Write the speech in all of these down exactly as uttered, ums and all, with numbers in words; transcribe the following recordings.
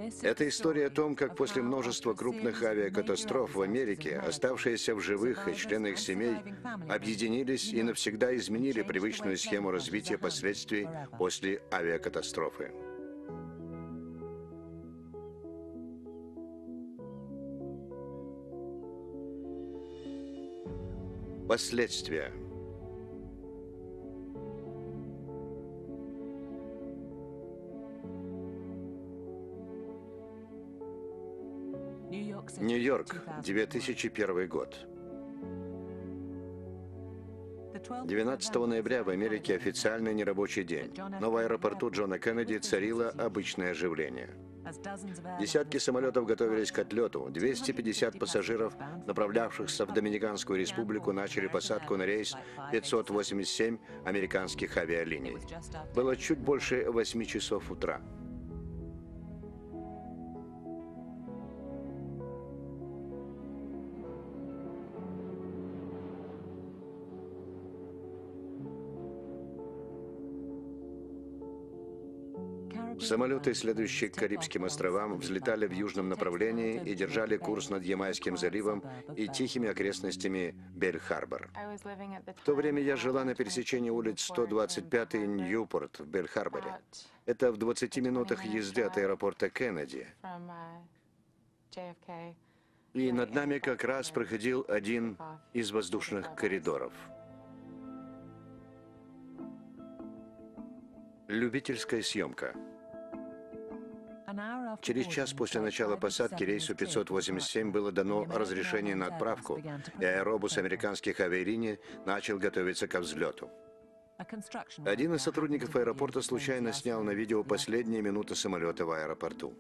Это история о том, как после множества крупных авиакатастроф в Америке оставшиеся в живых и члены их семей объединились и навсегда изменили привычную схему развития последствий после авиакатастрофы. Последствия. Нью-Йорк, две тысячи первый год. двенадцатого ноября в Америке официальный нерабочий день, но в аэропорту Джона Кеннеди царило обычное оживление. Десятки самолетов готовились к отлету, двести пятьдесят пассажиров, направлявшихся в Доминиканскую республику, начали посадку на рейс пятьсот восемьдесят семь американских авиалиний. Было чуть больше восьми часов утра. Самолеты, следующие к Карибским островам, взлетали в южном направлении и держали курс над Ямайским заливом и тихими окрестностями Бель-Харбор. В то время я жила на пересечении улиц сто двадцать пять и Ньюпорт в Бель-Харборе. Это в двадцати минутах езды от аэропорта Кеннеди. И над нами как раз проходил один из воздушных коридоров. Любительская съемка. Через час после начала посадки рейсу пятьсот восемьдесят семь было дано разрешение на отправку, и аэробус американских авиалиний начал готовиться ко взлету. Один из сотрудников аэропорта случайно снял на видео последние минуты самолета в аэропорту.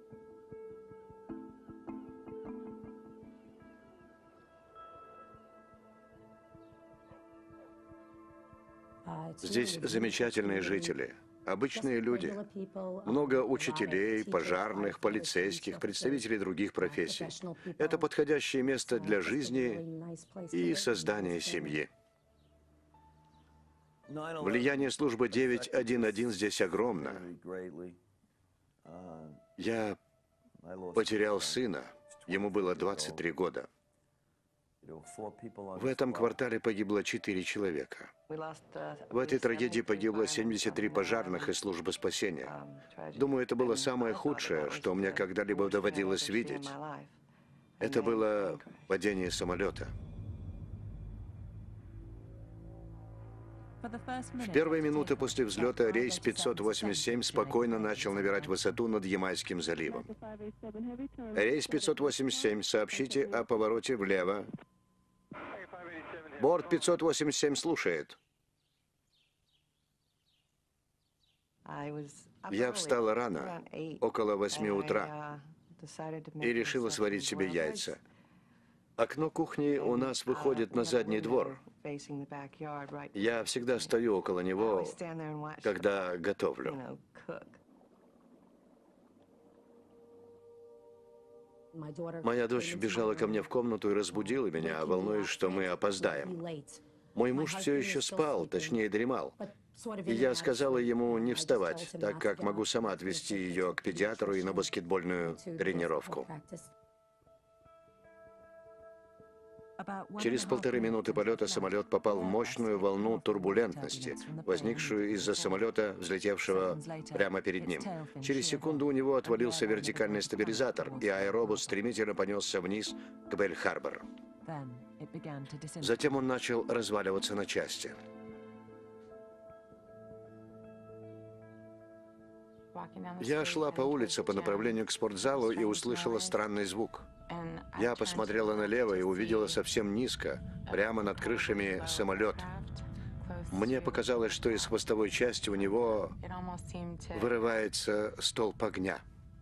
Здесь замечательные жители. Обычные люди. Много учителей, пожарных, полицейских, представителей других профессий. Это подходящее место для жизни и создания семьи. Влияние службы девять один один здесь огромно. Я потерял сына. Ему было двадцать три года. В этом квартале погибло четыре человека. В этой трагедии погибло семьдесят три пожарных из службы спасения. Думаю, это было самое худшее, что мне когда-либо доводилось видеть. Это было падение самолета. В первые минуты после взлета рейс пятьсот восемьдесят семь спокойно начал набирать высоту над Ямайским заливом. Рейс пятьсот восемьдесят семь, сообщите о повороте влево. Борт пятьсот восемьдесят семь слушает. Я встала рано, около восьми утра, и решила сварить себе яйца. Окно кухни у нас выходит на задний двор. Я всегда стою около него, когда готовлю. Моя дочь бежала ко мне в комнату и разбудила меня, волнуясь, что мы опоздаем. Мой муж все еще спал, точнее дремал. И я сказала ему не вставать, так как могу сама отвезти ее к педиатру и на баскетбольную тренировку. Через полторы минуты полета самолет попал в мощную волну турбулентности, возникшую из-за самолета, взлетевшего прямо перед ним. Через секунду у него отвалился вертикальный стабилизатор, и аэробус стремительно понесся вниз к Бель-Харбор. Затем он начал разваливаться на части. Я шла по улице по направлению к спортзалу и услышала странный звук. Я посмотрела налево и увидела совсем низко, прямо над крышами, самолет. Мне показалось, что из хвостовой части у него вырывается столб огня.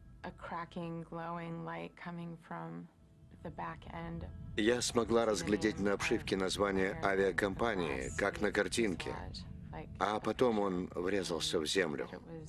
Я смогла разглядеть на обшивке название авиакомпании, как на картинке, а потом он врезался в землю.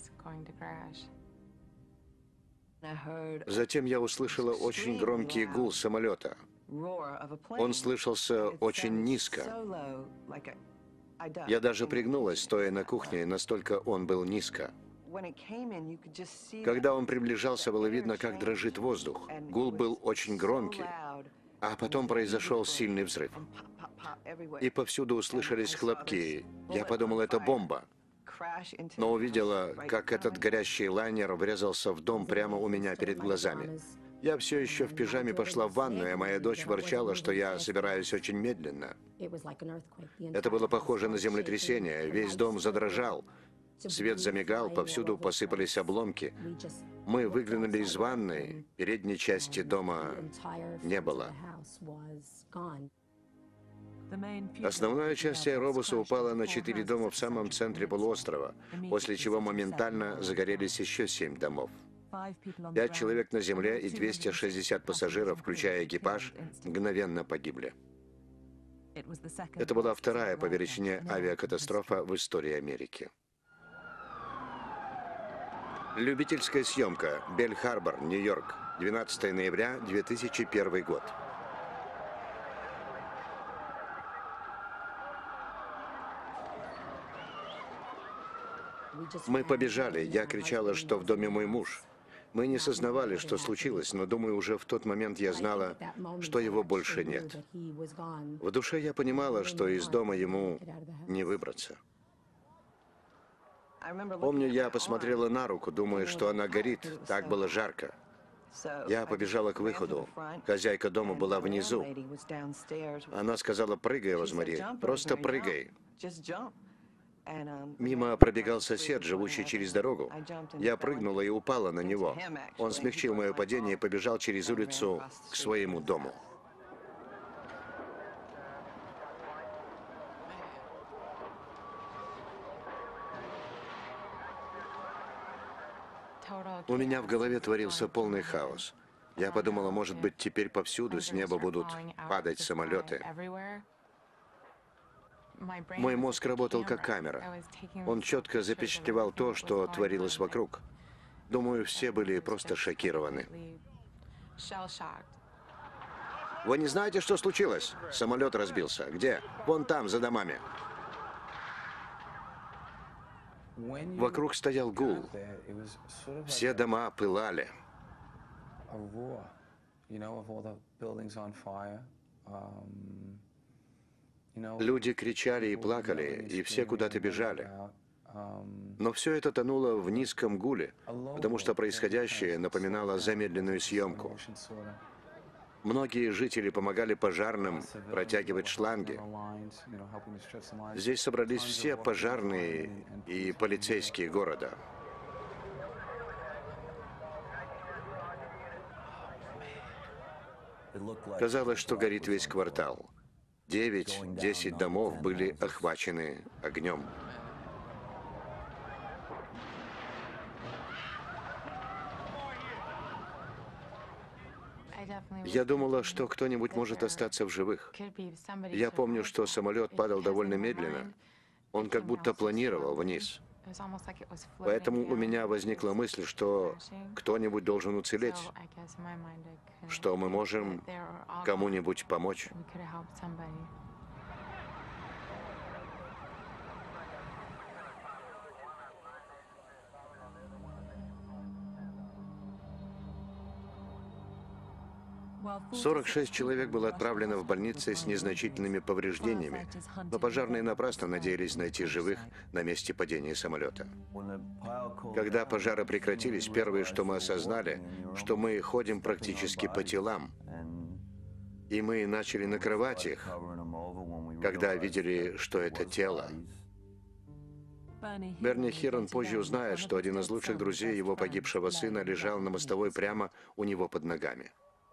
Затем я услышала очень громкий гул самолета. Он слышался очень низко. Я даже пригнулась, стоя на кухне, настолько он был низко. Когда он приближался, было видно, как дрожит воздух. Гул был очень громкий, а потом произошел сильный взрыв. И повсюду услышались хлопки. Я подумал, это бомба. Но увидела, как этот горящий лайнер врезался в дом прямо у меня перед глазами. Я все еще в пижаме пошла в ванную, а моя дочь ворчала, что я собираюсь очень медленно. Это было похоже на землетрясение. Весь дом задрожал. Свет замигал, повсюду посыпались обломки. Мы выглянули из ванной, передней части дома не было. Основная часть аэробуса упала на четыре дома в самом центре полуострова, после чего моментально загорелись еще семь домов. Пять человек на земле и двести шестьдесят пассажиров, включая экипаж, мгновенно погибли. Это была вторая по величине авиакатастрофа в истории Америки. Любительская съемка. Бель-Харбор, Нью-Йорк. двенадцатое ноября две тысячи первый год. Мы побежали. Я кричала, что в доме мой муж. Мы не сознавали, что случилось, но, думаю, уже в тот момент я знала, что его больше нет. В душе я понимала, что из дома ему не выбраться. Помню, я посмотрела на руку, думая, что она горит. Так было жарко. Я побежала к выходу. Хозяйка дома была внизу. Она сказала: «Прыгай, Розмари, просто прыгай». Мимо пробегал сосед, живущий через дорогу. Я прыгнула и упала на него. Он смягчил мое падение и побежал через улицу к своему дому. У меня в голове творился полный хаос. Я подумала, может быть, теперь повсюду с неба будут падать самолеты. Мой мозг работал как камера. Он четко запечатлевал то, что творилось вокруг. Думаю, все были просто шокированы. Вы не знаете, что случилось? Самолет разбился. Где? Вон там, за домами. Вокруг стоял гул. Все дома пылали. Люди кричали и плакали, и все куда-то бежали. Но все это тонуло в низком гуле, потому что происходящее напоминало замедленную съемку. Многие жители помогали пожарным протягивать шланги. Здесь собрались все пожарные и полицейские города. Казалось, что горит весь квартал. Девять-десять домов были охвачены огнем. Я думала, что кто-нибудь может остаться в живых. Я помню, что самолет падал довольно медленно. Он как будто планировал вниз. Поэтому у меня возникла мысль, что кто-нибудь должен уцелеть, что мы можем кому-нибудь помочь. сорок шесть человек было отправлено в больницы с незначительными повреждениями, но пожарные напрасно надеялись найти живых на месте падения самолета. Когда пожары прекратились, первое, что мы осознали, что мы ходим практически по телам. И мы начали накрывать их, когда видели, что это тело. Берни Хирон позже узнает, что один из лучших друзей его погибшего сына лежал на мостовой прямо у него под ногами.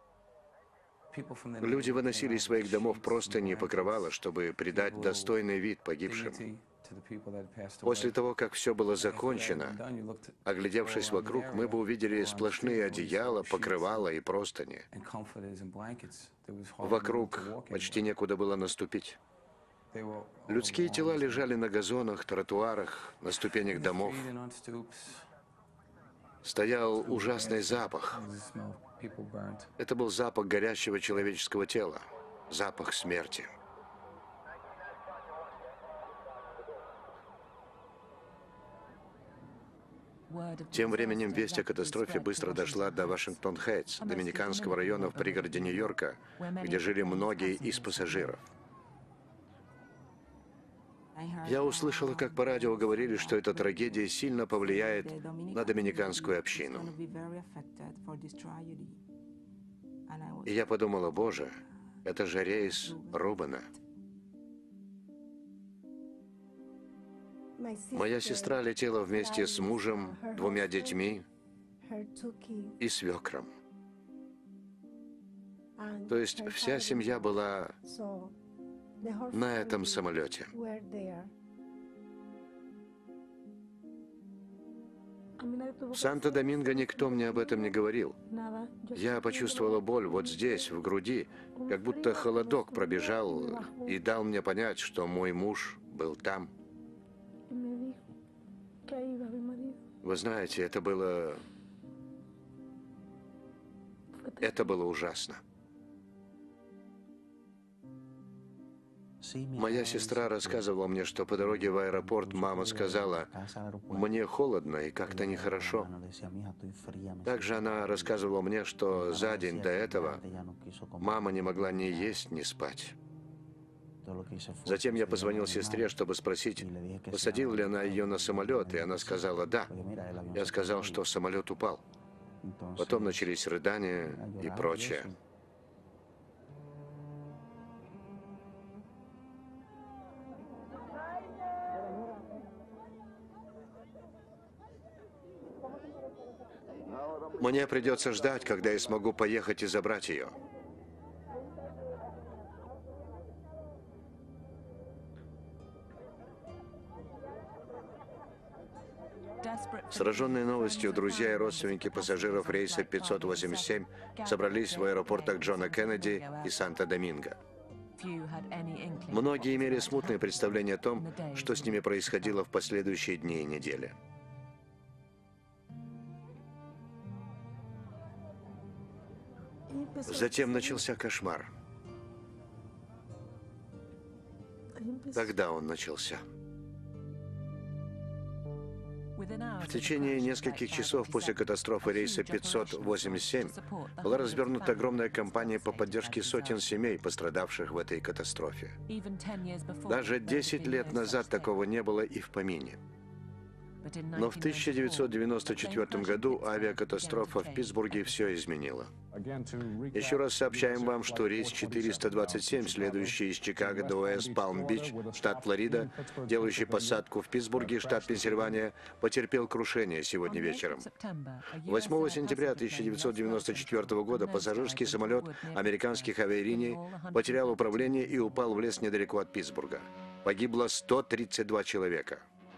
Люди выносили из своих домов простыни и покрывала, чтобы придать достойный вид погибшим. После того, как все было закончено, оглядевшись вокруг, мы бы увидели сплошные одеяла, покрывала и простыни. Вокруг почти некуда было наступить. Людские тела лежали на газонах, тротуарах, на ступенях домов. Стоял ужасный запах. Это был запах горящего человеческого тела, запах смерти. Тем временем весть о катастрофе быстро дошла до Вашингтон-Хейтс, доминиканского района в пригороде Нью-Йорка, где жили многие из пассажиров. Я услышала, как по радио говорили, что эта трагедия сильно повлияет на доминиканскую общину. И я подумала, боже, это же рейс Рубена. Моя сестра летела вместе с мужем, двумя детьми и свекром. То есть вся семья была на этом самолете. В Санто-Доминго никто мне об этом не говорил. Я почувствовала боль вот здесь, в груди, как будто холодок пробежал и дал мне понять, что мой муж был там. Вы знаете, это было... Это было ужасно. Моя сестра рассказывала мне, что по дороге в аэропорт мама сказала, «Мне холодно и как-то нехорошо». Также она рассказывала мне, что за день до этого мама не могла ни есть, ни спать. Затем я позвонил сестре, чтобы спросить, посадила ли она ее на самолет, и она сказала «да». Я сказал, что самолет упал. Потом начались рыдания и прочее. Мне придется ждать, когда я смогу поехать и забрать ее. Сраженные новостью, друзья и родственники пассажиров рейса пятьсот восемьдесят семь собрались в аэропортах Джона Кеннеди и Санто-Доминго. Многие имели смутное представление о том, что с ними происходило в последующие дни и недели. Затем начался кошмар. Тогда он начался. В течение нескольких часов после катастрофы рейса пятьсот восемьдесят семь была развернута огромная кампания по поддержке сотен семей, пострадавших в этой катастрофе. Даже десять лет назад такого не было и в помине. Но в тысяча девятьсот девяносто четвёртом году авиакатастрофа в Питтсбурге все изменила. Еще раз сообщаем вам, что рейс четыреста двадцать семь, следующий из Чикаго до Уэст Палм-Бич, штат Флорида, делающий посадку в Питтсбурге, штат Пенсильвания, потерпел крушение сегодня вечером. восьмого сентября тысяча девятьсот девяносто четвёртого года пассажирский самолет американских авиалиний потерял управление и упал в лес недалеко от Питтсбурга. Погибло сто тридцать два человека.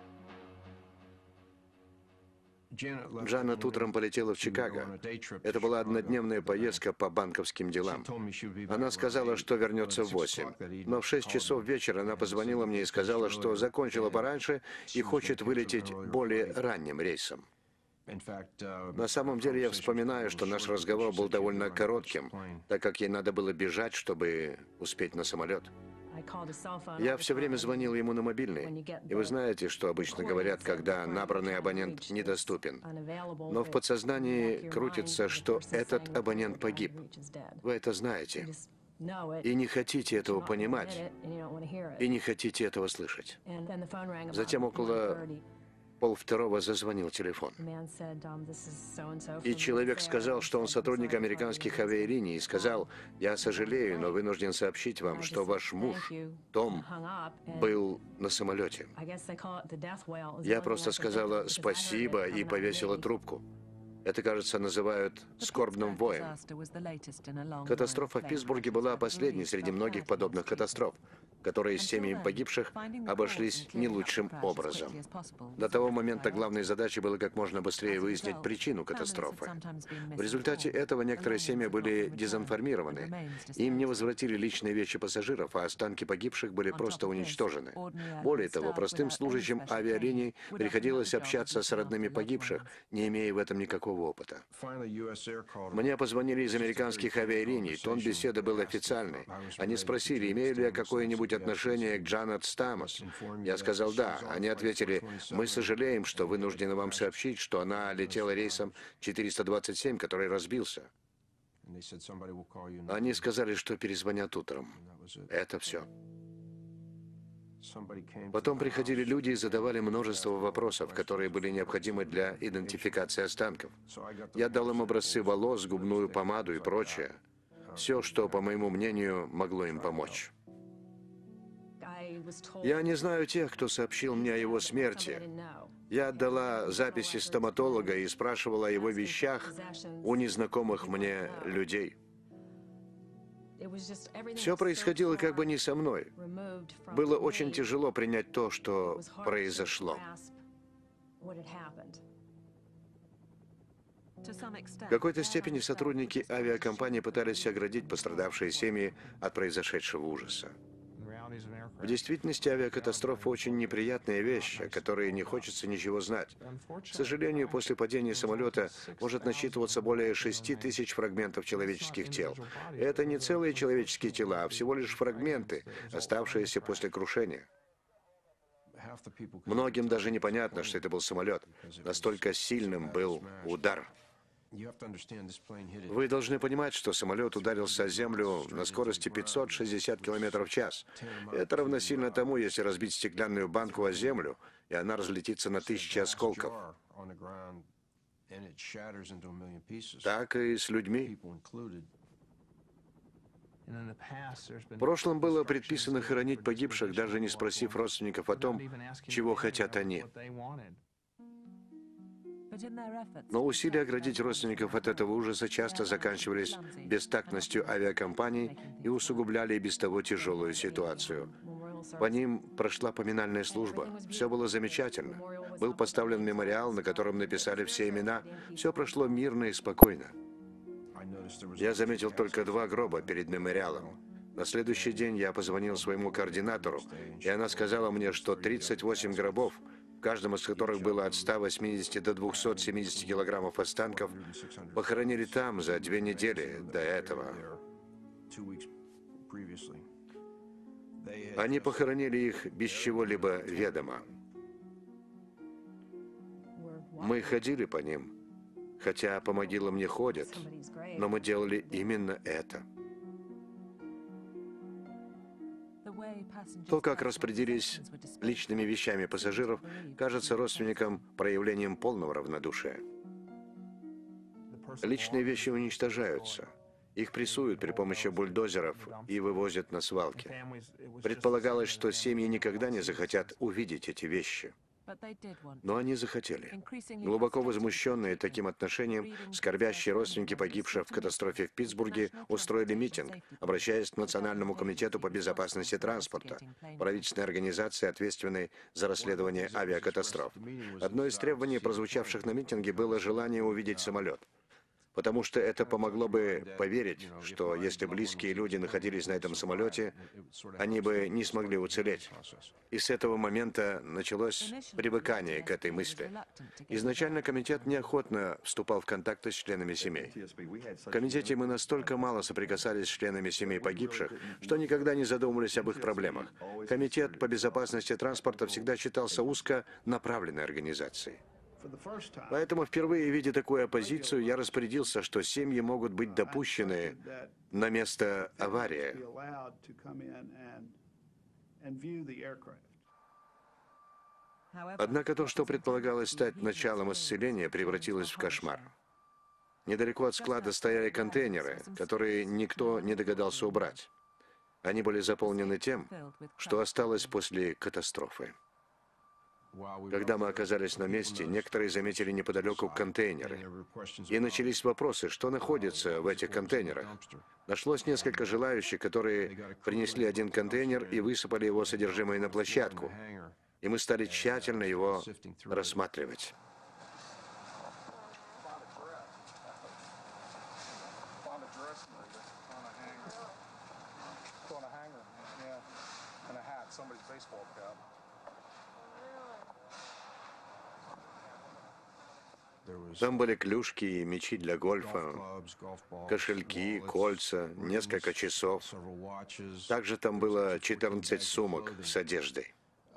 Джанет утром полетела в Чикаго. Это была однодневная поездка по банковским делам. Она сказала, что вернется в восемь. Но в шесть часов вечера она позвонила мне и сказала, что закончила пораньше и хочет вылететь более ранним рейсом. На самом деле я вспоминаю, что наш разговор был довольно коротким, так как ей надо было бежать, чтобы успеть на самолет. Я все время звонил ему на мобильный, и вы знаете, что обычно говорят, когда набранный абонент недоступен. Но в подсознании крутится, что этот абонент погиб. Вы это знаете. И не хотите этого понимать, и не хотите этого слышать. Затем около полвторого зазвонил телефон. И человек сказал, что он сотрудник американских авиалиний, и сказал, «Я сожалею, но вынужден сообщить вам, что ваш муж, Том, был на самолете». Я просто сказала «спасибо» и повесила трубку. Это, кажется, называют скорбным воем. Катастрофа в Питтсбурге была последней среди многих подобных катастроф, которые с семьями погибших обошлись не лучшим образом. До того момента главной задачей было как можно быстрее выяснить причину катастрофы. В результате этого некоторые семьи были дезинформированы. Им не возвратили личные вещи пассажиров, а останки погибших были просто уничтожены. Более того, простым служащим авиалиний приходилось общаться с родными погибших, не имея в этом никакого никакого опыта. Мне позвонили из американских авиалиний, тон беседы был официальный. Они спросили, имею ли я какое-нибудь отношение к Джанет Стамос. Я сказал «да». Они ответили, мы сожалеем, что вынуждены вам сообщить, что она летела рейсом четыреста двадцать семь, который разбился. Они сказали, что перезвонят утром. Это все. Потом приходили люди и задавали множество вопросов, которые были необходимы для идентификации останков. Я дал им образцы волос, губную помаду и прочее. Все, что, по моему мнению, могло им помочь. Я не знаю тех, кто сообщил мне о его смерти. Я отдала записи стоматолога и спрашивала о его вещах у незнакомых мне людей. Все происходило как бы не со мной. Было очень тяжело принять то, что произошло. В какой-то степени сотрудники авиакомпании пытались оградить пострадавшие семьи от произошедшего ужаса. В действительности авиакатастрофа очень неприятная вещь, о которой не хочется ничего знать. К сожалению, после падения самолета может насчитываться более шести тысяч фрагментов человеческих тел. Это не целые человеческие тела, а всего лишь фрагменты, оставшиеся после крушения. Многим даже непонятно, что это был самолет. Настолько сильным был удар. Вы должны понимать, что самолет ударился о землю на скорости пятьсот шестьдесят километров в час. Это равносильно тому, если разбить стеклянную банку о землю, и она разлетится на тысячи осколков. Так и с людьми. В прошлом было предписано хоронить погибших, даже не спросив родственников о том, чего хотят они. Но усилия оградить родственников от этого ужаса часто заканчивались бестактностью авиакомпаний и усугубляли и без того тяжелую ситуацию. По ним прошла поминальная служба. Все было замечательно. Был поставлен мемориал, на котором написали все имена. Все прошло мирно и спокойно. Я заметил только два гроба перед мемориалом. На следующий день я позвонил своему координатору, и она сказала мне, что тридцать восемь гробов, в каждом из которых было от ста восьмидесяти до двухсот семидесяти килограммов останков, похоронили там за две недели до этого. Они похоронили их без чего-либо ведома. Мы ходили по ним, хотя по могилам не ходят, но мы делали именно это. То, как распределились личными вещами пассажиров, кажется родственникам проявлением полного равнодушия. Личные вещи уничтожаются. Их прессуют при помощи бульдозеров и вывозят на свалки. Предполагалось, что семьи никогда не захотят увидеть эти вещи. Но они захотели. Глубоко возмущенные таким отношением, скорбящие родственники погибших в катастрофе в Питтсбурге устроили митинг, обращаясь к Национальному комитету по безопасности транспорта, правительственной организации, ответственной за расследование авиакатастроф. Одно из требований, прозвучавших на митинге, было желание увидеть самолет. Потому что это помогло бы поверить, что если близкие люди находились на этом самолете, они бы не смогли уцелеть. И с этого момента началось привыкание к этой мысли. Изначально комитет неохотно вступал в контакты с членами семей. В комитете мы настолько мало соприкасались с членами семей погибших, что никогда не задумывались об их проблемах. Комитет по безопасности транспорта всегда считался узко направленной организацией. Поэтому впервые, видя такую оппозицию, я распорядился, что семьи могут быть допущены на место аварии. Однако то, что предполагалось стать началом исцеления, превратилось в кошмар. Недалеко от склада стояли контейнеры, которые никто не догадался убрать. Они были заполнены тем, что осталось после катастрофы. Когда мы оказались на месте, некоторые заметили неподалеку контейнеры. И начались вопросы, что находится в этих контейнерах. Нашлось несколько желающих, которые принесли один контейнер и высыпали его содержимое на площадку. И мы стали тщательно его рассматривать. Там были клюшки и мячи для гольфа, кошельки, кольца, несколько часов. Также там было четырнадцать сумок с одеждой.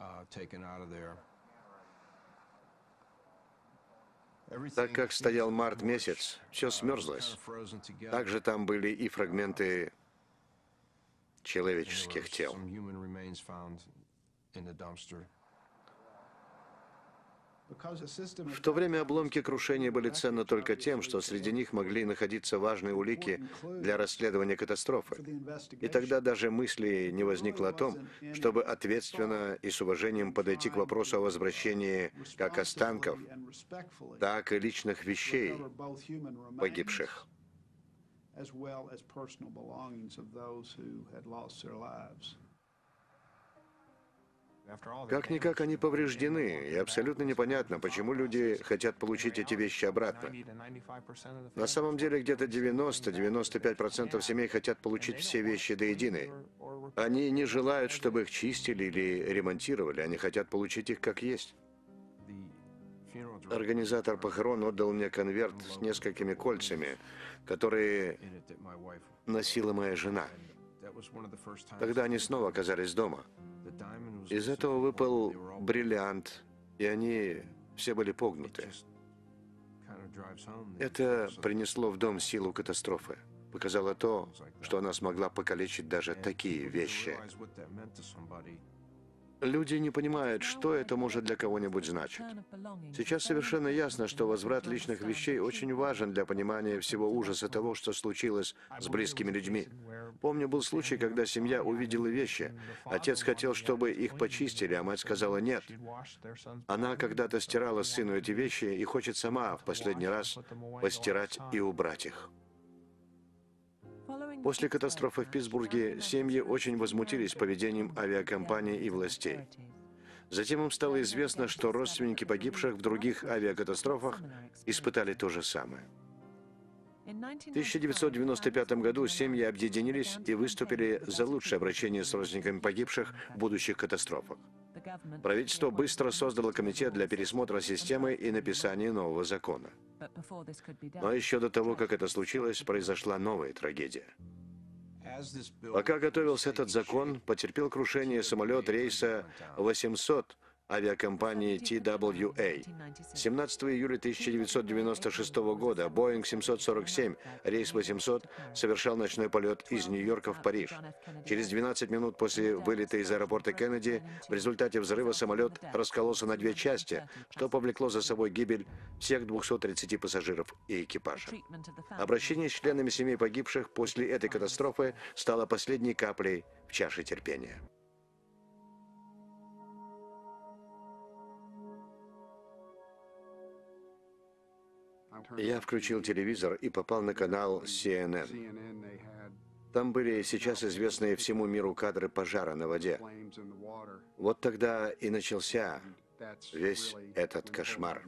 Так как стоял март месяц, все смерзлось. Также там были и фрагменты человеческих тел. В то время обломки крушения были ценны только тем, что среди них могли находиться важные улики для расследования катастрофы. И тогда даже мысли не возникло о том, чтобы ответственно и с уважением подойти к вопросу о возвращении как останков, так и личных вещей погибших. Как-никак они повреждены, и абсолютно непонятно, почему люди хотят получить эти вещи обратно. На самом деле где-то девяносто-девяносто пять процентов семей хотят получить все вещи до единой. Они не желают, чтобы их чистили или ремонтировали, они хотят получить их как есть. Организатор похорон отдал мне конверт с несколькими кольцами, которые носила моя жена. Тогда они снова оказались дома. Из этого выпал бриллиант, и они все были погнуты. Это принесло в дом силу катастрофы. Показало то, что она смогла покалечить даже такие вещи. Люди не понимают, что это может для кого-нибудь значить. Сейчас совершенно ясно, что возврат личных вещей очень важен для понимания всего ужаса того, что случилось с близкими людьми. Помню, был случай, когда семья увидела вещи. Отец хотел, чтобы их почистили, а мать сказала «нет». Она когда-то стирала сыну эти вещи и хочет сама в последний раз постирать и убрать их. После катастрофы в Питтсбурге семьи очень возмутились поведением авиакомпаний и властей. Затем им стало известно, что родственники погибших в других авиакатастрофах испытали то же самое. В тысяча девятьсот девяносто пятом году семьи объединились и выступили за лучшее обращение с родственниками погибших в будущих катастрофах. Правительство быстро создало комитет для пересмотра системы и написания нового закона. Но еще до того, как это случилось, произошла новая трагедия. Пока готовился этот закон, потерпел крушение самолет рейса восемьсот авиакомпании Ти Дабл Ю Эй. семнадцатого июля тысяча девятьсот девяносто шестого года Боинг семьсот сорок семь, рейс восемьсот, совершал ночной полет из Нью-Йорка в Париж. Через двенадцать минут после вылета из аэропорта Кеннеди в результате взрыва самолет раскололся на две части, что повлекло за собой гибель всех двухсот тридцати пассажиров и экипажа. Обращение с членами семей погибших после этой катастрофы стало последней каплей в чаше терпения. Я включил телевизор и попал на канал Си Эн Эн. Там были сейчас известные всему миру кадры пожара на воде. Вот тогда и начался весь этот кошмар.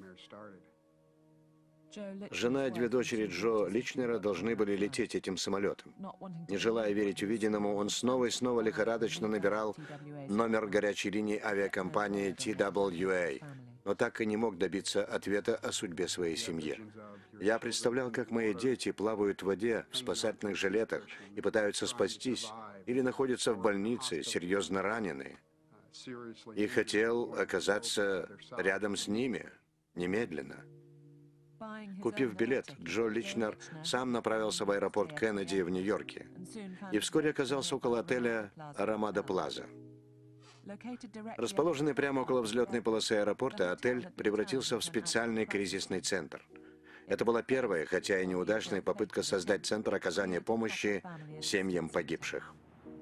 Жена и две дочери Джо Личнера должны были лететь этим самолетом. Не желая верить увиденному, он снова и снова лихорадочно набирал номер горячей линии авиакомпании Ти Дабл Ю Эй, но так и не мог добиться ответа о судьбе своей семьи. Я представлял, как мои дети плавают в воде в спасательных жилетах и пытаются спастись, или находятся в больнице, серьезно раненые. И хотел оказаться рядом с ними, немедленно. Купив билет, Джо Личнер сам направился в аэропорт Кеннеди в Нью-Йорке и вскоре оказался около отеля Рамада Плаза. Расположенный прямо около взлетной полосы аэропорта, отель превратился в специальный кризисный центр. Это была первая, хотя и неудачная, попытка создать центр оказания помощи семьям погибших.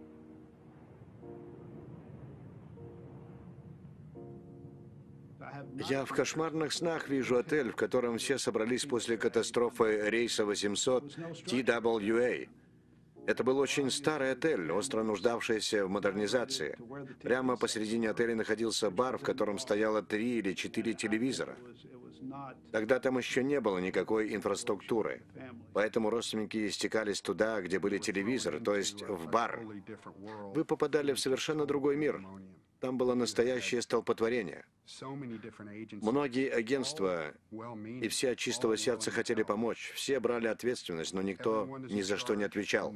Я в кошмарных снах вижу отель, в котором все собрались после катастрофы рейса восемьсот Ти Дабл Ю Эй. Это был очень старый отель, остро нуждавшийся в модернизации. Прямо посередине отеля находился бар, в котором стояло три или четыре телевизора. Тогда там еще не было никакой инфраструктуры, поэтому родственники стекались туда, где были телевизоры, то есть в бар. Вы попадали в совершенно другой мир. Там было настоящее столпотворение. Многие агентства и все от чистого сердца хотели помочь. Все брали ответственность, но никто ни за что не отвечал.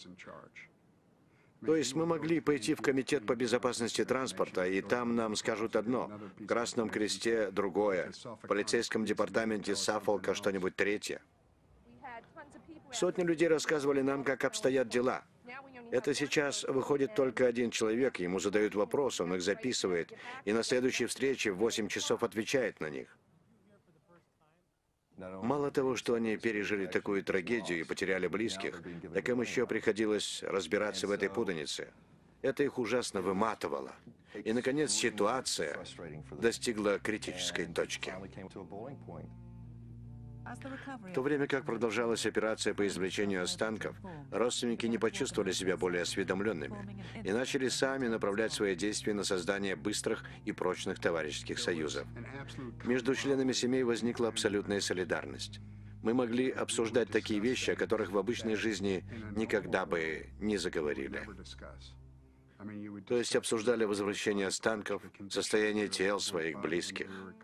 То есть мы могли пойти в Комитет по безопасности транспорта, и там нам скажут одно, в Красном Кресте другое, в полицейском департаменте Саффолка что-нибудь третье. Сотни людей рассказывали нам, как обстоят дела. Это сейчас выходит только один человек, ему задают вопросы, он их записывает, и на следующей встрече в восемь часов отвечает на них. Мало того, что они пережили такую трагедию и потеряли близких, так им еще приходилось разбираться в этой путанице. Это их ужасно выматывало. И, наконец, ситуация достигла критической точки. В то время как продолжалась операция по извлечению останков, родственники не почувствовали себя более осведомленными и начали сами направлять свои действия на создание быстрых и прочных товарищеских союзов. Между членами семей возникла абсолютная солидарность. Мы могли обсуждать такие вещи, о которых в обычной жизни никогда бы не заговорили. То есть обсуждали возвращение останков, состояние тел своих близких.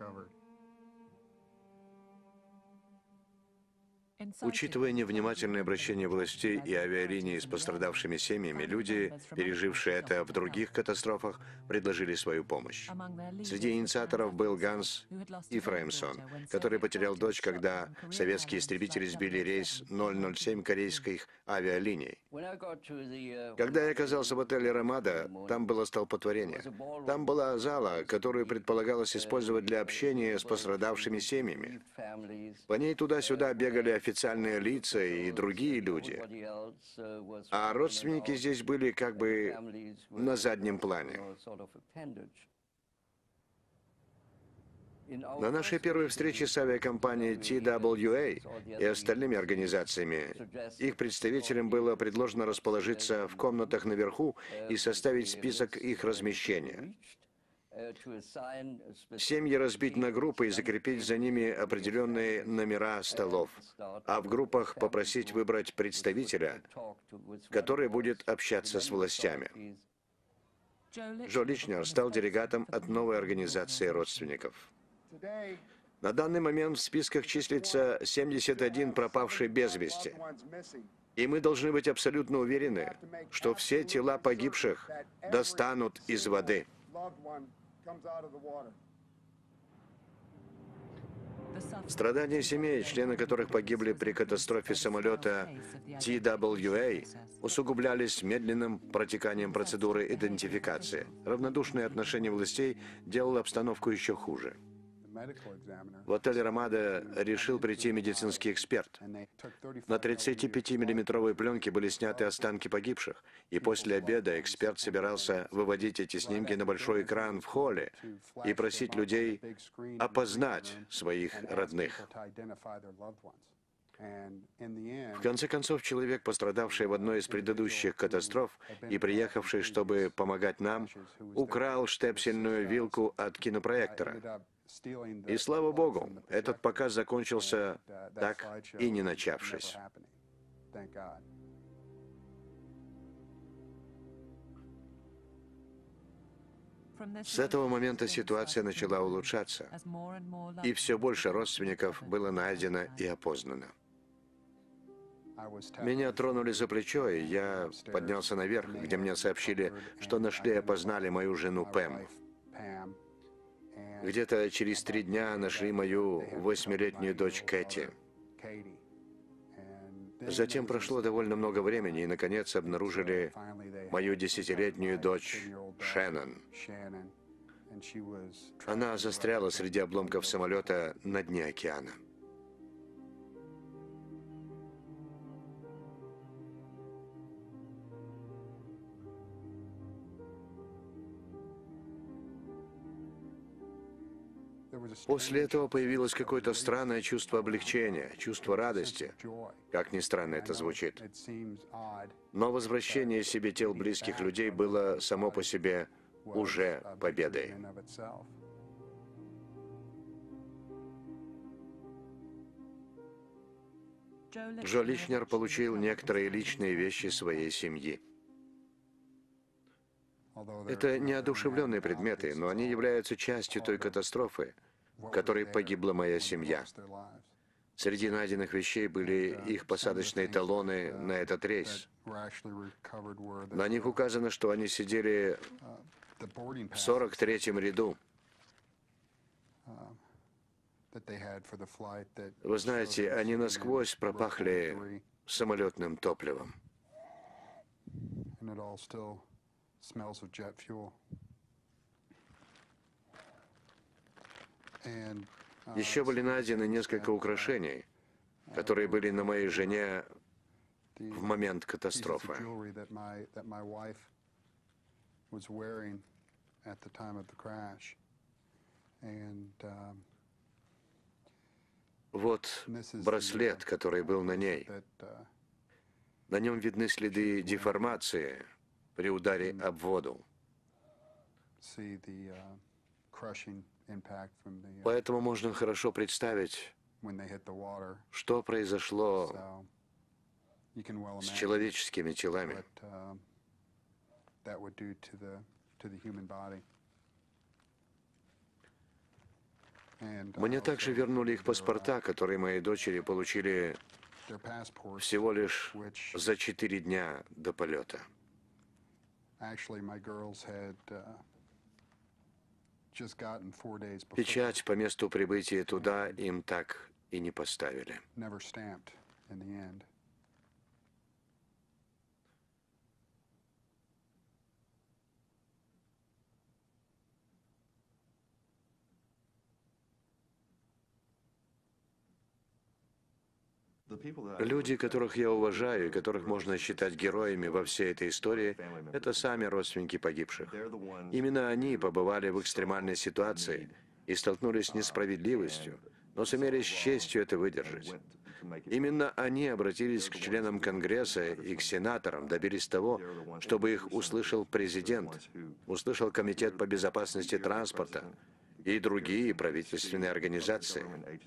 Учитывая невнимательное обращение властей и авиалинии с пострадавшими семьями, люди, пережившие это в других катастрофах, предложили свою помощь. Среди инициаторов был Ганс Ифраимсон, который потерял дочь, когда советские истребители сбили рейс ноль ноль семь корейских авиалиний. Когда я оказался в отеле «Рамада», там было столпотворение. Там была зала, которую предполагалось использовать для общения с пострадавшими семьями. По ней туда-сюда бегали официальные лица и другие люди, а родственники здесь были как бы на заднем плане. На нашей первой встрече с авиакомпанией Ти дабл ю эй и остальными организациями их представителям было предложено расположиться в комнатах наверху и составить список их размещения. Семьи разбить на группы и закрепить за ними определенные номера столов, а в группах попросить выбрать представителя, который будет общаться с властями. Джо Личнер стал делегатом от новой организации родственников. На данный момент в списках числится семьдесят один пропавший без вести. И мы должны быть абсолютно уверены, что все тела погибших достанут из воды. Страдания семей, члены которых погибли при катастрофе самолета Ти дабл ю эй, усугублялись медленным протеканием процедуры идентификации. Равнодушное отношение властей делало обстановку еще хуже. В отеле «Рамада» решил прийти медицинский эксперт. На тридцатипятимиллиметровой пленке были сняты останки погибших, и после обеда эксперт собирался выводить эти снимки на большой экран в холле и просить людей опознать своих родных. В конце концов, человек, пострадавший в одной из предыдущих катастроф и приехавший, чтобы помогать нам, украл штепсельную вилку от кинопроектора. И слава Богу, этот показ закончился так и не начавшись. С этого момента ситуация начала улучшаться, и все больше родственников было найдено и опознано. Меня тронули за плечо, и я поднялся наверх, где мне сообщили, что нашли и опознали мою жену Пэм. Где-то через три дня нашли мою восьмилетнюю дочь Кэти. Затем прошло довольно много времени, и, наконец, обнаружили мою десятилетнюю дочь Шеннон. Она застряла среди обломков самолета на дне океана. После этого появилось какое-то странное чувство облегчения, чувство радости, как ни странно это звучит. Но возвращение себе тел близких людей было само по себе уже победой. Джо Личнер получил некоторые личные вещи своей семьи. Это неодушевленные предметы, но они являются частью той катастрофы, в которой погибла моя семья. Среди найденных вещей были их посадочные талоны на этот рейс. На них указано, что они сидели в сорок третьем ряду. Вы знаете, они насквозь пропахли самолетным топливом. Еще были найдены несколько украшений, которые были на моей жене в момент катастрофы. Вот браслет, который был на ней. На нем видны следы деформации при ударе об воду. Поэтому можно хорошо представить, что произошло с человеческими телами. Мне также вернули их паспорта, которые мои дочери получили всего лишь за четыре дня до полета. Печать по месту прибытия туда им так и не поставили. Люди, которых я уважаю и которых можно считать героями во всей этой истории, это сами родственники погибших. Именно они побывали в экстремальной ситуации и столкнулись с несправедливостью, но сумели с честью это выдержать. Именно они обратились к членам Конгресса и к сенаторам, добились того, чтобы их услышал президент, услышал Комитет по безопасности транспорта и другие правительственные организации.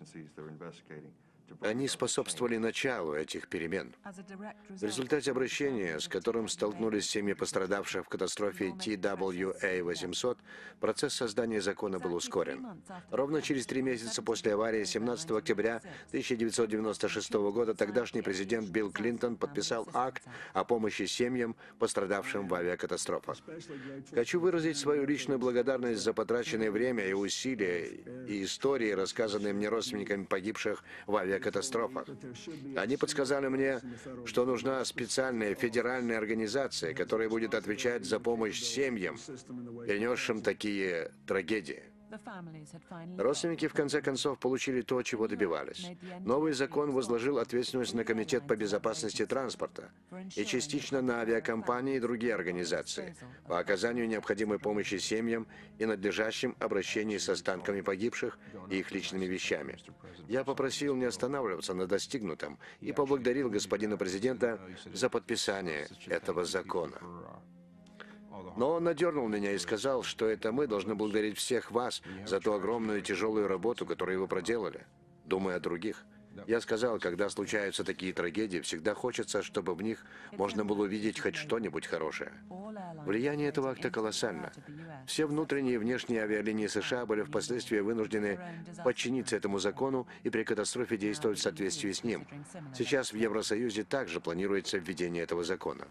Они способствовали началу этих перемен. В результате обращения, с которым столкнулись семьи пострадавших в катастрофе Ти Дабл Ю Эй восемьсот, процесс создания закона был ускорен. Ровно через три месяца после аварии, семнадцатого октября тысяча девятьсот девяносто шестого года, тогдашний президент Билл Клинтон подписал акт о помощи семьям, пострадавшим в авиакатастрофах. Хочу выразить свою личную благодарность за потраченное время и усилия и истории, рассказанные мне родственниками погибших в авиакатастрофах. катастрофах. Они подсказали мне, что нужна специальная федеральная организация, которая будет отвечать за помощь семьям, перенесшим такие трагедии. Родственники в конце концов получили то, чего добивались. Новый закон возложил ответственность на Комитет по безопасности транспорта и частично на авиакомпании и другие организации по оказанию необходимой помощи семьям и надлежащем обращении с останками погибших и их личными вещами. Я попросил не останавливаться на достигнутом и поблагодарил господина президента за подписание этого закона. Но он надернул меня и сказал, что это мы должны благодарить всех вас за ту огромную и тяжелую работу, которую вы проделали, думая о других. Я сказал, когда случаются такие трагедии, всегда хочется, чтобы в них можно было увидеть хоть что-нибудь хорошее. Влияние этого акта колоссально. Все внутренние и внешние авиалинии США были впоследствии вынуждены подчиниться этому закону и при катастрофе действовать в соответствии с ним. Сейчас в Евросоюзе также планируется введение этого закона.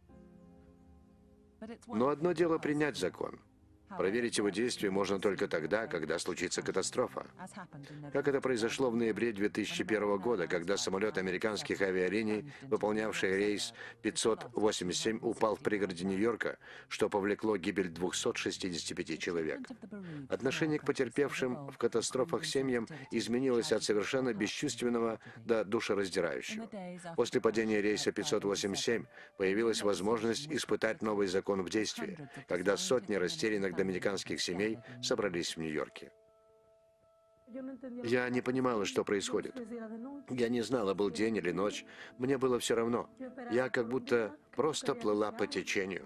Но одно дело принять закон. Проверить его действие можно только тогда, когда случится катастрофа. Как это произошло в ноябре две тысячи первого года, когда самолет американских авиалиний, выполнявший рейс пятьсот восемьдесят семь, упал в пригороде Нью-Йорка, что повлекло гибель двухсот шестидесяти пяти человек. Отношение к потерпевшим в катастрофах семьям изменилось от совершенно бесчувственного до душераздирающего. После падения рейса пятьсот восемьдесят семь появилась возможность испытать новый закон в действии, когда сотни растерянных доминиканских семей собрались в Нью-Йорке. Я не понимала, что происходит. Я не знала, был день или ночь. Мне было все равно. Я как будто просто плыла по течению.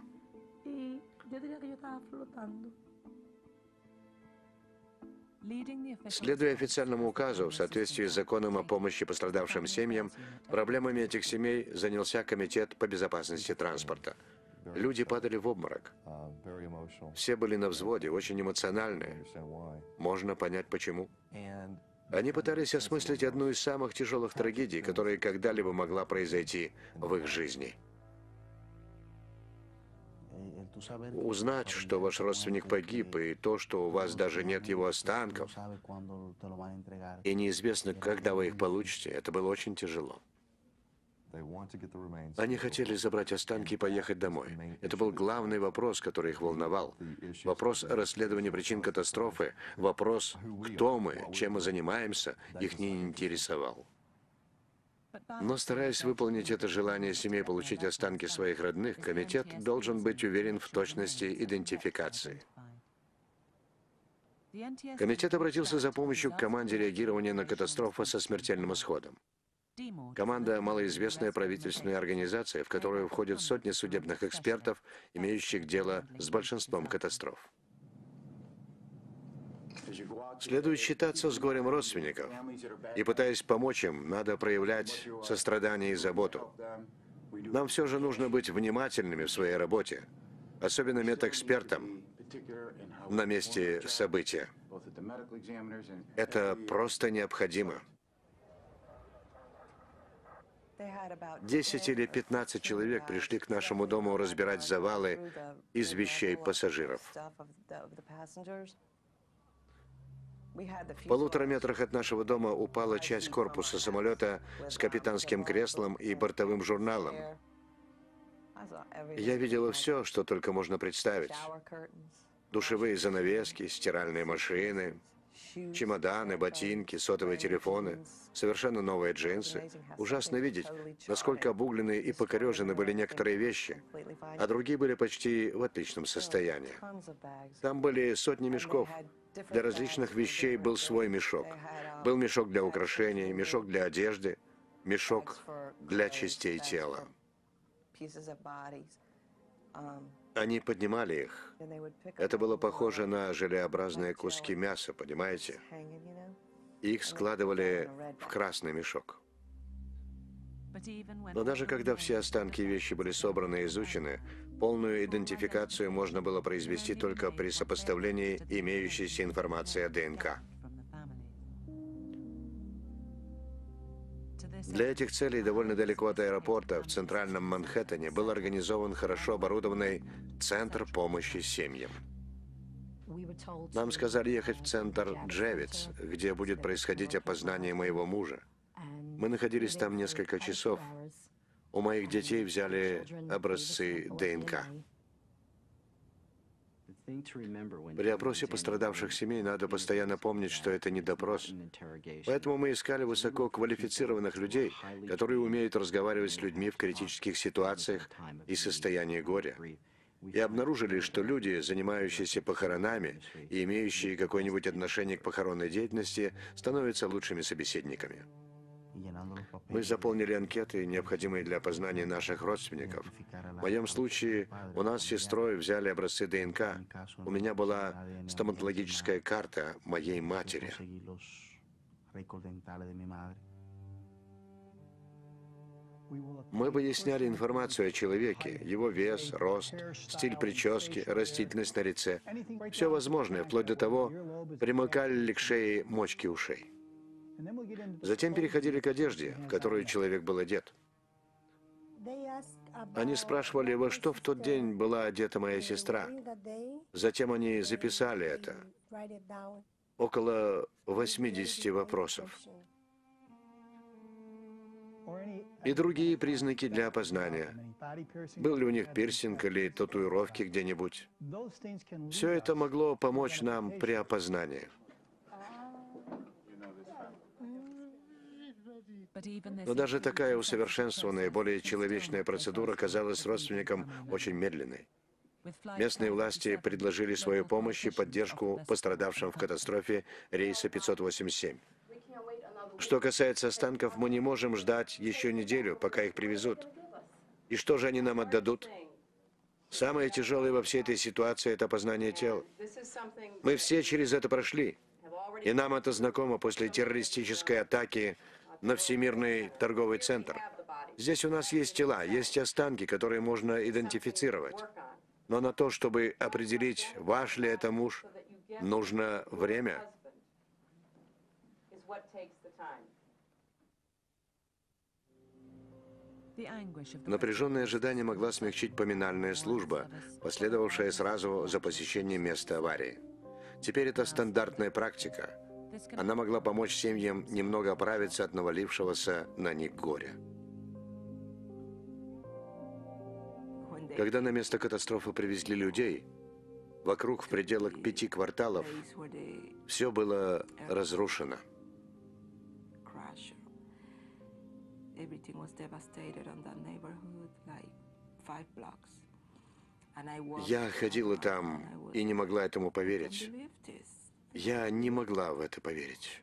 Следуя официальному указу, в соответствии с законом о помощи пострадавшим семьям, проблемами этих семей занялся Комитет по безопасности транспорта. Люди падали в обморок. Все были на взводе, очень эмоциональные. Можно понять, почему. Они пытались осмыслить одну из самых тяжелых трагедий, которая когда-либо могла произойти в их жизни. Узнать, что ваш родственник погиб, и то, что у вас даже нет его останков, и неизвестно, когда вы их получите, это было очень тяжело. Они хотели забрать останки и поехать домой. Это был главный вопрос, который их волновал. Вопрос расследования причин катастрофы, вопрос, кто мы, чем мы занимаемся, их не интересовал. Но стараясь выполнить это желание семей получить останки своих родных, комитет должен быть уверен в точности идентификации. Комитет обратился за помощью к команде реагирования на катастрофу со смертельным исходом. Команда – малоизвестная правительственная организация, в которую входят сотни судебных экспертов, имеющих дело с большинством катастроф. Следует считаться с горем родственников, и, пытаясь помочь им, надо проявлять сострадание и заботу. Нам все же нужно быть внимательными в своей работе, особенно медэкспертам на месте события. Это просто необходимо. Десять или пятнадцать человек пришли к нашему дому разбирать завалы из вещей пассажиров. В полутора метрах от нашего дома упала часть корпуса самолета с капитанским креслом и бортовым журналом. Я видела все, что только можно представить. Душевые занавески, стиральные машины, чемоданы, ботинки, сотовые телефоны, совершенно новые джинсы. Ужасно видеть, насколько обуглены и покорежены были некоторые вещи, а другие были почти в отличном состоянии. Там были сотни мешков. Для различных вещей был свой мешок. Был мешок для украшений, мешок для одежды, мешок для частей тела. Они поднимали их. Это было похоже на желеобразные куски мяса, понимаете? Их складывали в красный мешок. Но даже когда все останки и вещи были собраны и изучены, полную идентификацию можно было произвести только при сопоставлении имеющейся информации о ДНК. Для этих целей довольно далеко от аэропорта, в центральном Манхэттене, был организован хорошо оборудованный Центр помощи семьям. Нам сказали ехать в центр Джевиц, где будет происходить опознание моего мужа. Мы находились там несколько часов. У моих детей взяли образцы ДНК. При опросе пострадавших семей надо постоянно помнить, что это не допрос. Поэтому мы искали высококвалифицированных людей, которые умеют разговаривать с людьми в критических ситуациях и состоянии горя. И обнаружили, что люди, занимающиеся похоронами и имеющие какое-нибудь отношение к похоронной деятельности, становятся лучшими собеседниками. Мы заполнили анкеты, необходимые для опознания наших родственников. В моем случае у нас с сестрой взяли образцы ДНК. У меня была стоматологическая карта моей матери. Мы выясняли информацию о человеке, его вес, рост, стиль прически, растительность на лице. Все возможное, вплоть до того, примыкали ли к шее мочки ушей. Затем переходили к одежде, в которую человек был одет. Они спрашивали, во что в тот день была одета моя сестра. Затем они записали это. Около восьмидесяти вопросов. И другие признаки для опознания. Был ли у них пирсинг или татуировки где-нибудь. Все это могло помочь нам при опознании. Но даже такая усовершенствованная, более человечная процедура казалась родственникам очень медленной. Местные власти предложили свою помощь и поддержку пострадавшим в катастрофе рейса пятьсот восемьдесят семь. Что касается останков, мы не можем ждать еще неделю, пока их привезут. И что же они нам отдадут? Самое тяжелое во всей этой ситуации – это опознание тел. Мы все через это прошли. И нам это знакомо после террористической атаки на Всемирный торговый центр. Здесь у нас есть тела, есть останки, которые можно идентифицировать. Но на то, чтобы определить, ваш ли это муж, нужно время. Напряженное ожидание могла смягчить поминальная служба, последовавшая сразу за посещением места аварии. Теперь это стандартная практика. Она могла помочь семьям немного оправиться от навалившегося на них горя. Когда на место катастрофы привезли людей, вокруг в пределах пяти кварталов все было разрушено. Я ходила там и не могла этому поверить. Я не могла в это поверить.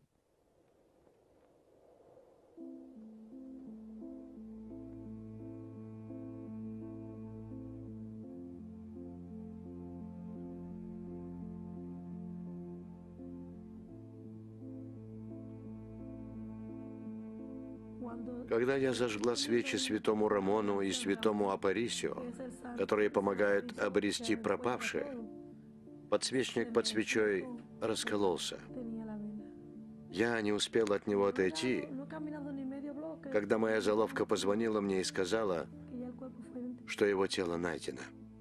Когда я зажгла свечи святому Рамону и святому Апарисио, которые помогают обрести пропавшее, подсвечник под свечой раскололся. Я не успел от него отойти, когда моя заловка позвонила мне и сказала, что его тело найдено.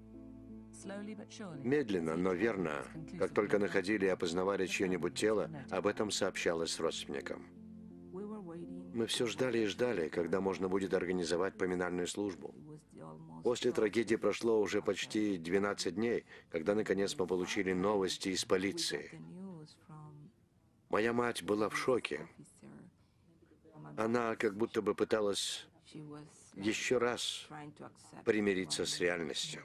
Медленно, но верно, как только находили и опознавали чье-нибудь тело, об этом сообщалось родственникам. Мы все ждали и ждали, когда можно будет организовать поминальную службу. После трагедии прошло уже почти двенадцать дней, когда наконец мы получили новости из полиции. Моя мать была в шоке. Она как будто бы пыталась еще раз примириться с реальностью.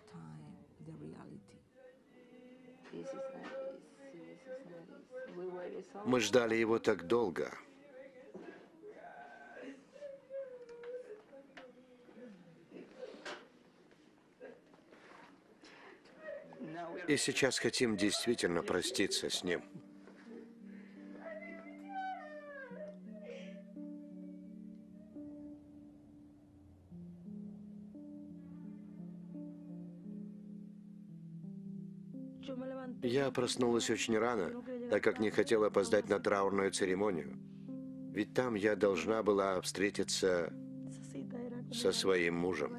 Мы ждали его так долго. И сейчас хотим действительно проститься с ним. Я проснулась очень рано, так как не хотела опоздать на траурную церемонию. Ведь там я должна была встретиться со своим мужем.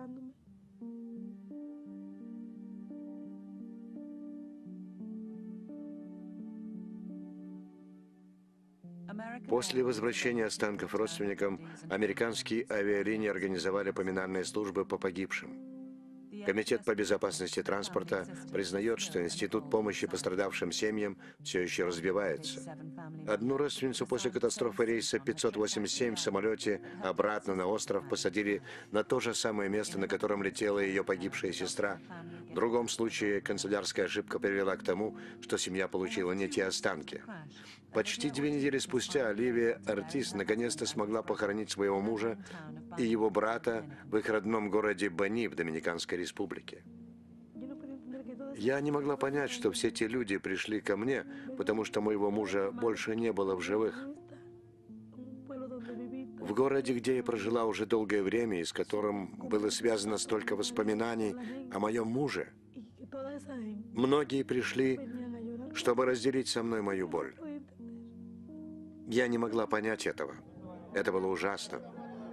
После возвращения останков родственникам, американские авиалинии организовали поминальные службы по погибшим. Комитет по безопасности транспорта признает, что Институт помощи пострадавшим семьям все еще развивается. Одну родственницу после катастрофы рейса пятьсот восемьдесят семь в самолете обратно на остров посадили на то же самое место, на котором летела ее погибшая сестра. В другом случае канцелярская ошибка привела к тому, что семья получила не те останки. Почти две недели спустя Оливия Ортис наконец-то смогла похоронить своего мужа и его брата в их родном городе Бани в Доминиканской республике. Я не могла понять, что все те люди пришли ко мне, потому что моего мужа больше не было в живых. В городе, где я прожила уже долгое время и с которым было связано столько воспоминаний о моем муже, многие пришли, чтобы разделить со мной мою боль. Я не могла понять этого. Это было ужасно.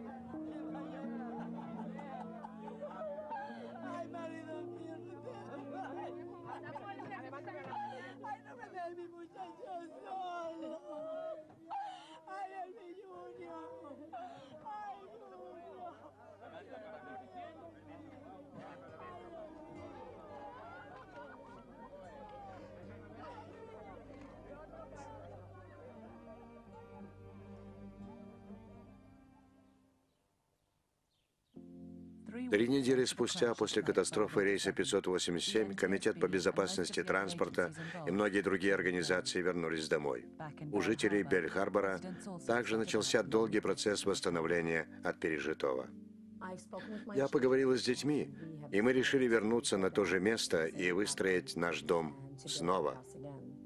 Три недели спустя, после катастрофы рейса пятьсот восемьдесят семь, Комитет по безопасности транспорта и многие другие организации вернулись домой. У жителей Бель-Харбора также начался долгий процесс восстановления от пережитого. Я поговорила с детьми, и мы решили вернуться на то же место и выстроить наш дом снова.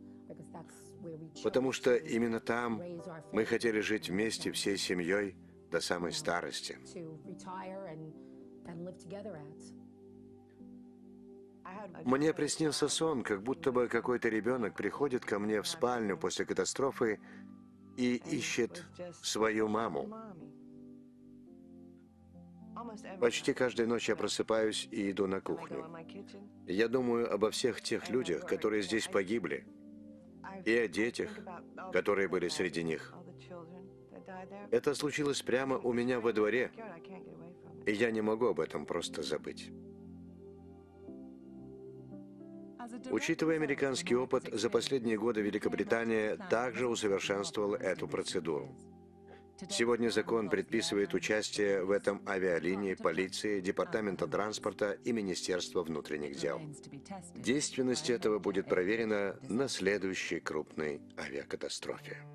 Потому что именно там мы хотели жить вместе всей семьей до самой старости. Мне приснился сон, как будто бы какой-то ребенок приходит ко мне в спальню после катастрофы и ищет свою маму. Почти каждую ночь я просыпаюсь и иду на кухню. Я думаю обо всех тех людях, которые здесь погибли, и о детях, которые были среди них. Это случилось прямо у меня во дворе, и я не могу об этом просто забыть. Учитывая американский опыт, за последние годы Великобритания также усовершенствовала эту процедуру. Сегодня закон предписывает участие в этом авиалинии, полиции, Департамента транспорта и Министерства внутренних дел. Действенность этого будет проверена на следующей крупной авиакатастрофе.